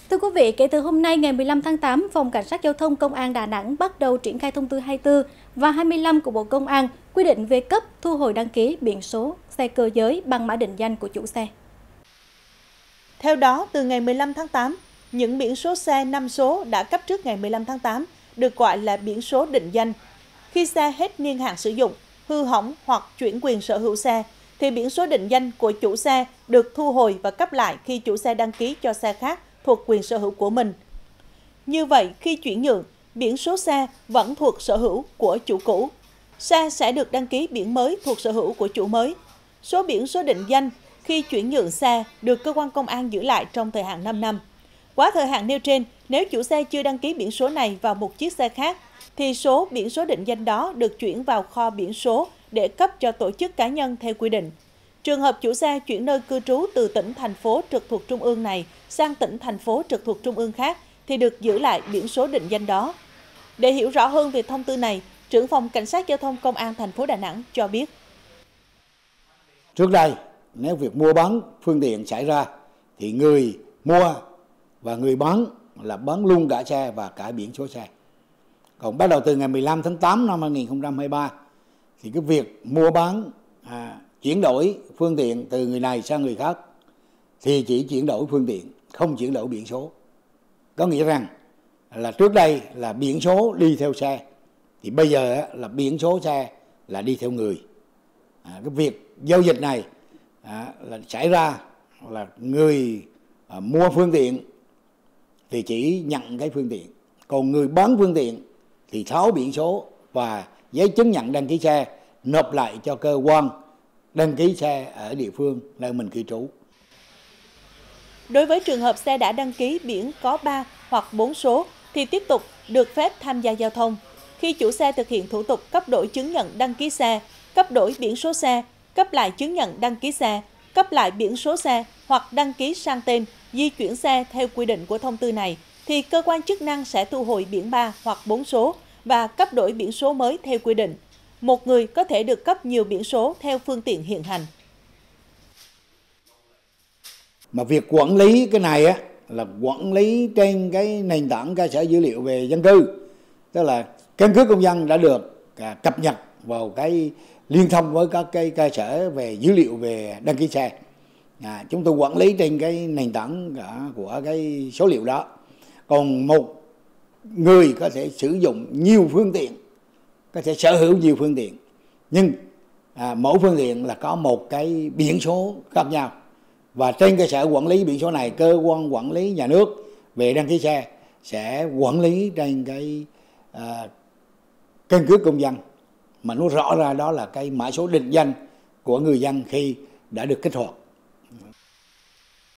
Thưa quý vị, kể từ hôm nay ngày 15 tháng 8, Phòng Cảnh sát Giao thông Công an Đà Nẵng bắt đầu triển khai thông tư 24 và 25 của Bộ Công an quy định về cấp, thu hồi đăng ký biển số xe cơ giới bằng mã định danh của chủ xe. Theo đó, từ ngày 15 tháng 8, những biển số xe 5 số đã cấp trước ngày 15 tháng 8 được gọi là biển số định danh. Khi xe hết niên hạn sử dụng, hư hỏng hoặc chuyển quyền sở hữu xe, thì biển số định danh của chủ xe được thu hồi và cấp lại khi chủ xe đăng ký cho xe khác thuộc quyền sở hữu của mình. Như vậy, khi chuyển nhượng, biển số xe vẫn thuộc sở hữu của chủ cũ. Xe sẽ được đăng ký biển mới thuộc sở hữu của chủ mới. Số biển số định danh khi chuyển nhượng xe được cơ quan công an giữ lại trong thời hạn 5 năm. Quá thời hạn nêu trên, nếu chủ xe chưa đăng ký biển số này vào một chiếc xe khác, thì số biển số định danh đó được chuyển vào kho biển số để cấp cho tổ chức cá nhân theo quy định. Trường hợp chủ xe chuyển nơi cư trú từ tỉnh, thành phố trực thuộc trung ương này sang tỉnh, thành phố trực thuộc trung ương khác thì được giữ lại biển số định danh đó. Để hiểu rõ hơn về thông tư này, trưởng phòng Cảnh sát Giao thông Công an thành phố Đà Nẵng cho biết. Trước đây, nếu việc mua bán phương tiện xảy ra thì người mua và người bán là bán luôn cả xe và cả biển số xe. Còn bắt đầu từ ngày 15 tháng 8 năm 2023 thì cái việc mua bán chuyển đổi phương tiện từ người này sang người khác thì chỉ chuyển đổi phương tiện, không chuyển đổi biển số. Có nghĩa rằng là trước đây là biển số đi theo xe, thì bây giờ là biển số xe là đi theo người. Cái việc giao dịch này là xảy ra là người mua phương tiện thì chỉ nhận cái phương tiện, còn người bán phương tiện thì tháo biển số và giấy chứng nhận đăng ký xe nộp lại cho cơ quan đăng ký xe ở địa phương nơi mình cư trú. Đối với trường hợp xe đã đăng ký biển có 3 hoặc 4 số thì tiếp tục được phép tham gia giao thông. Khi chủ xe thực hiện thủ tục cấp đổi chứng nhận đăng ký xe, cấp đổi biển số xe, cấp lại chứng nhận đăng ký xe, cấp lại biển số xe hoặc đăng ký sang tên, di chuyển xe theo quy định của thông tư này, thì cơ quan chức năng sẽ thu hồi biển 3 hoặc 4 số và cấp đổi biển số mới theo quy định. Một người có thể được cấp nhiều biển số theo phương tiện hiện hành. Mà việc quản lý cái này là quản lý trên cái nền tảng cơ sở dữ liệu về dân cư, tức là căn cước công dân đã được cập nhật vào cái liên thông với các cái cơ sở về dữ liệu về đăng ký xe. Chúng tôi quản lý trên cái nền tảng của cái số liệu đó. Còn một người có thể sử dụng nhiều phương tiện, có thể sở hữu nhiều phương tiện, nhưng mỗi phương tiện là có một cái biển số khác nhau. Và trên cơ sở quản lý biển số này, cơ quan quản lý nhà nước về đăng ký xe sẽ quản lý trên cái căn cước công dân, mà nó rõ ra đó là cái mã số định danh của người dân khi đã được kích hoạt.